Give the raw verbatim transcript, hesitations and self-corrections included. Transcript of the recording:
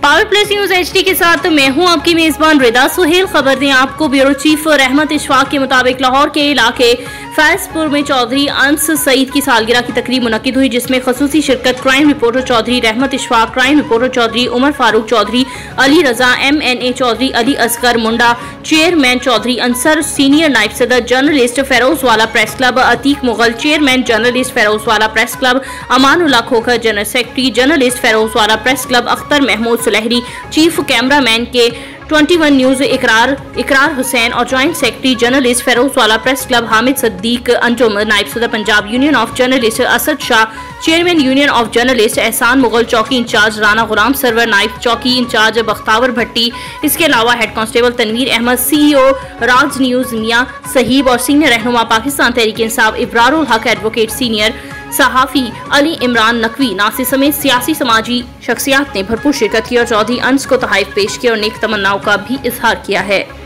Power plus news HD के साथ मैं हूं आपकी मेजबान रिदा सुहेल। खबर दें आपको, ब्यूरो चीफ रहमत इशफाक के मुताबिक लाहौर के इलाके फैजपुर में चौधरी अंस सईद की सालगिरह की तकरीब मुनक्किद हुई, जिसमें खसूसी शिरकत crime reporter Chaudhry Rehmat Ishfaq, crime reporter Chaudhry Umar Farooq Chaudhry, Ali Raza, M N A Chaudhry Ali Asghar Munda, chairman Chaudhry Ansar, senior नायब सदर journalist Ferozewala press club Atiq Mughal, chairman journalist Ferozewala press club Amanullah Khokhar, general secretary journalist Ferozewala press club Akhtar Mahmood Sulehri, chief cameraman के इक्कीस न्यूज इकरार इकरार हुसैन और joint secretary journalist Ferozewala press club Hamid Siddique Anjum, नायब सदर Punjab union of journalist Asad Shah, chairman union of journalist Ehsan Mughal, चौकी in charge Rana गुलाम server, नायब चौकी इंचार्ज बख्तावर भट्टी। इसके अलावा head constable Tanveer Ahmed, CEO Raj news Mian Sahib और सीनियर रहनुमा पाकिस्तान तहरीक इंसाफ इब्रारुल हक, एडवोकेट सीनियर सहाफी अली इमरान नकवी, नासिर समेत सियासी समाजी शख्सियात ने भरपूर शिरकत की और चौधरी अंस को तोहफे पेश किए और नेक तमन्नाओं का भी इजहार किया है।